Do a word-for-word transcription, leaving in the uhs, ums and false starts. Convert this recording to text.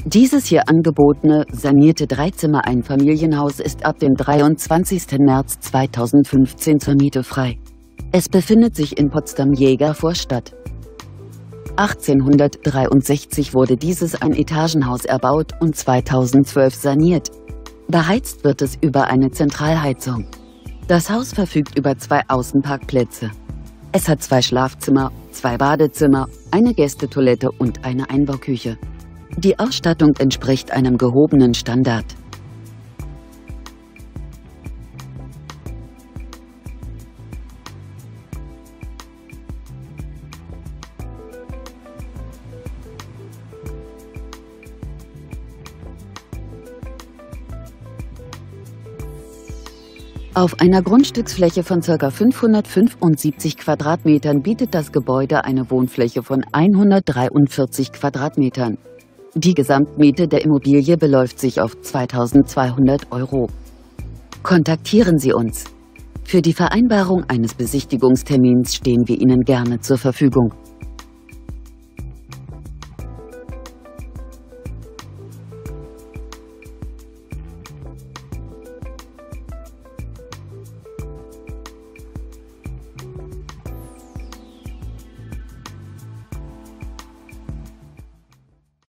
Dieses hier angebotene, sanierte Dreizimmer-Einfamilienhaus ist ab dem dreiundzwanzigsten März zweitausendfünfzehn zur Miete frei. Es befindet sich in Potsdam-Jägervorstadt. achtzehnhundertdreiundsechzig wurde dieses Ein-Etagenhaus erbaut und zweitausendzwölf saniert. Beheizt wird es über eine Zentralheizung. Das Haus verfügt über zwei Außenparkplätze. Es hat zwei Schlafzimmer, zwei Badezimmer, eine Gästetoilette und eine Einbauküche. Die Ausstattung entspricht einem gehobenen Standard. Auf einer Grundstücksfläche von ca. fünfhundertfünfundsiebzig Quadratmetern bietet das Gebäude eine Wohnfläche von hundertdreiundvierzig Quadratmetern. Die Gesamtmiete der Immobilie beläuft sich auf zweitausendzweihundert Euro. Kontaktieren Sie uns. Für die Vereinbarung eines Besichtigungstermins stehen wir Ihnen gerne zur Verfügung.